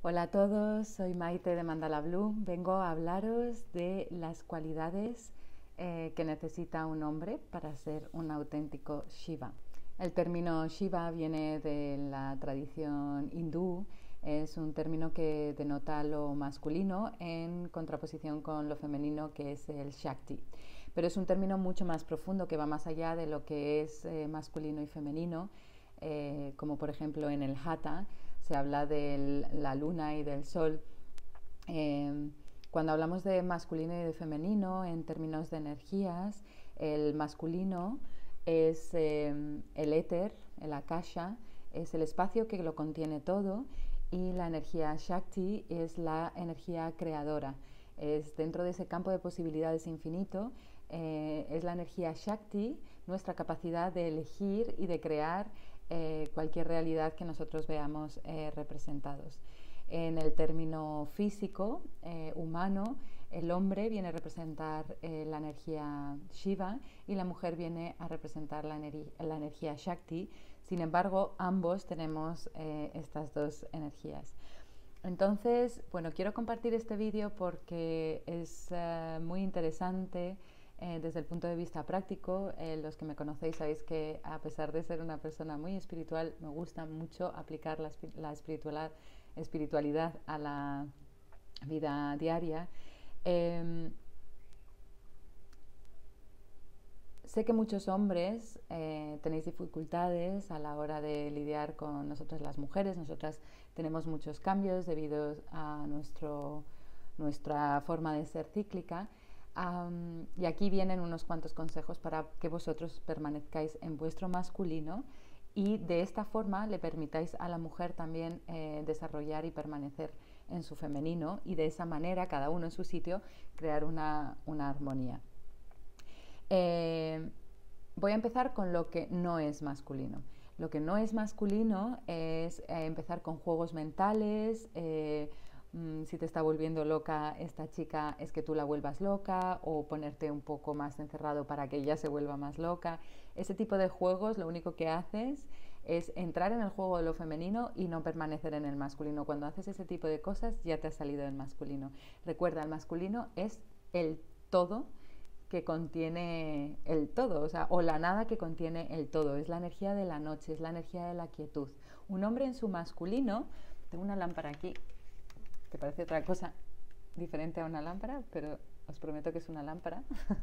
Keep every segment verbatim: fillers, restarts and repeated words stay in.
Hola a todos, soy Maite de Mandala Blue. Vengo a hablaros de las cualidades eh, que necesita un hombre para ser un auténtico Shiva. El término Shiva viene de la tradición hindú, es un término que denota lo masculino en contraposición con lo femenino, que es el Shakti. Pero es un término mucho más profundo que va más allá de lo que es eh, masculino y femenino, eh, como por ejemplo en el Hatha se habla de la luna y del sol. Eh, cuando hablamos de masculino y de femenino en términos de energías, el masculino es eh, el éter, el akasha, es el espacio que lo contiene todo, y la energía Shakti es la energía creadora. Es dentro de ese campo de posibilidades infinito, eh, es la energía Shakti, nuestra capacidad de elegir y de crear eh, cualquier realidad que nosotros veamos eh, representados. En el término físico, eh, humano, el hombre viene a representar eh, la energía Shiva y la mujer viene a representar la, ener la energía Shakti. Sin embargo, ambos tenemos eh, estas dos energías. Entonces, bueno, quiero compartir este vídeo porque es uh, muy interesante eh, desde el punto de vista práctico. Eh, los que me conocéis sabéis que, a pesar de ser una persona muy espiritual, me gusta mucho aplicar la, la espiritualidad, espiritualidad a la vida diaria. Eh, Sé que muchos hombres eh, tenéis dificultades a la hora de lidiar con nosotras las mujeres. Nosotras tenemos muchos cambios debido a nuestro, nuestra forma de ser cíclica. Um, y aquí vienen unos cuantos consejos para que vosotros permanezcáis en vuestro masculino y de esta forma le permitáis a la mujer también eh, desarrollar y permanecer en su femenino, y de esa manera, cada uno en su sitio, crear una, una armonía. Eh, voy a empezar con lo que no es masculino. Lo que no es masculino es eh, empezar con juegos mentales. Eh, mmm, si te está volviendo loca esta chica, es que tú la vuelvas loca, o ponerte un poco más encerrado para que ella se vuelva más loca. Ese tipo de juegos lo único que haces es entrar en el juego de lo femenino y no permanecer en el masculino. Cuando haces ese tipo de cosas ya te has salido del masculino. Recuerda, el masculino es el todo que contiene el todo, o sea, o la nada que contiene el todo. Es la energía de la noche, es la energía de la quietud. Un hombre en su masculino, tengo una lámpara aquí que parece otra cosa diferente a una lámpara, pero os prometo que es una lámpara.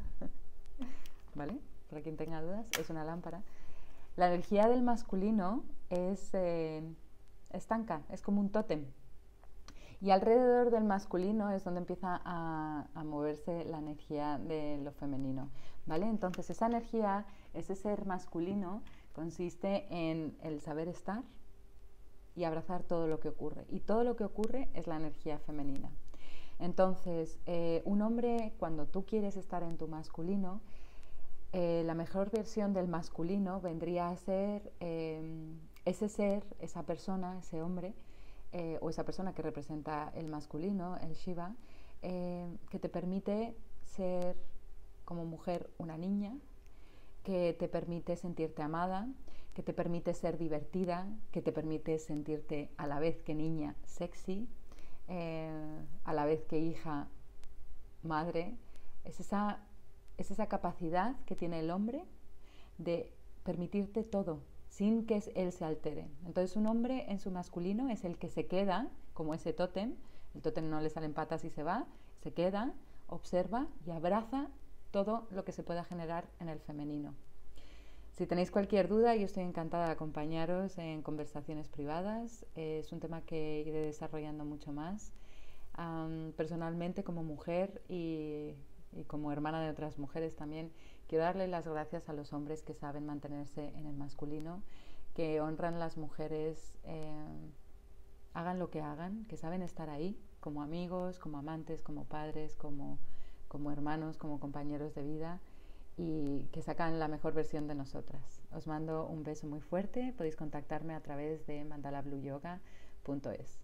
¿Vale? Para quien tenga dudas, es una lámpara. La energía del masculino es eh, estanca, es como un tótem. Y alrededor del masculino es donde empieza a, a moverse la energía de lo femenino, ¿vale? Entonces esa energía, ese ser masculino, consiste en el saber estar y abrazar todo lo que ocurre. Y todo lo que ocurre es la energía femenina. Entonces, eh, un hombre, cuando tú quieres estar en tu masculino, eh, la mejor versión del masculino vendría a ser eh, ese ser, esa persona, ese hombre, Eh, o esa persona que representa el masculino, el Shiva, eh, que te permite ser como mujer una niña, que te permite sentirte amada, que te permite ser divertida, que te permite sentirte a la vez que niña sexy, eh, a la vez que hija, madre. Es esa, es esa capacidad que tiene el hombre de permitirte todo, sin que él se altere. Entonces un hombre en su masculino es el que se queda, como ese tótem, el tótem no le salen patas y se va, se queda, observa y abraza todo lo que se pueda generar en el femenino. Si tenéis cualquier duda, yo estoy encantada de acompañaros en conversaciones privadas. Es un tema que iré desarrollando mucho más. Um, personalmente, como mujer y, y como hermana de otras mujeres también, quiero darle las gracias a los hombres que saben mantenerse en el masculino, que honran las mujeres, eh, hagan lo que hagan, que saben estar ahí como amigos, como amantes, como padres, como, como hermanos, como compañeros de vida, y que sacan la mejor versión de nosotras. Os mando un beso muy fuerte. Podéis contactarme a través de mandala blue yoga punto es.